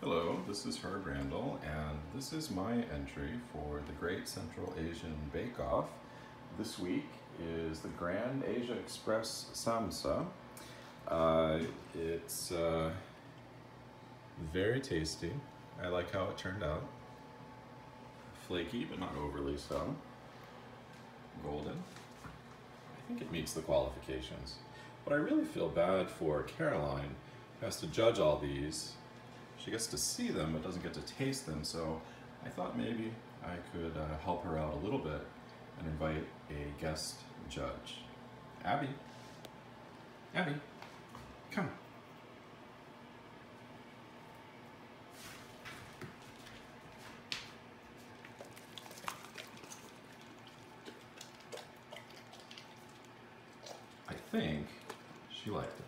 Hello, this is Herb Randall, and this is my entry for the Great Central Asian Bake Off. This week is the Grand Asia Express Samsa. It's very tasty. I like how it turned out. Flaky, but not overly so. Golden. I think it meets the qualifications. But I really feel bad for Caroline, who has to judge all these. She gets to see them, but doesn't get to taste them, so I thought maybe I could help her out a little bit and invite a guest judge. Abby, come. I think she liked it.